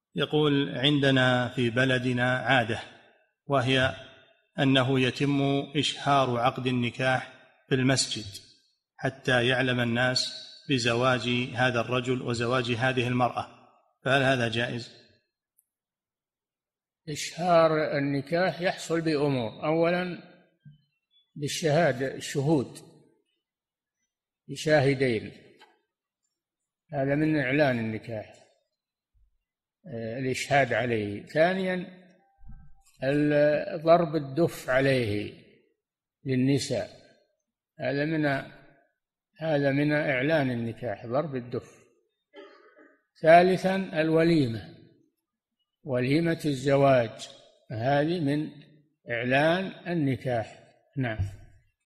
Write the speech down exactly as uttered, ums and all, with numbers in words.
يقول: عندنا في بلدنا عادة، وهي أنه يتم إشهار عقد النكاح في المسجد حتى يعلم الناس بزواج هذا الرجل وزواج هذه المرأة، فهل هذا جائز؟ إشهار النكاح يحصل بأمور: أولا بالشهادة، الشهود بشاهدين، هذا من إعلان النكاح، الإشهاد عليه. ثانيا ضرب الدف عليه للنساء، هذا من هذا من إعلان النكاح، ضرب الدف. ثالثا الوليمة، وليمة الزواج، هذه من إعلان النكاح. نعم.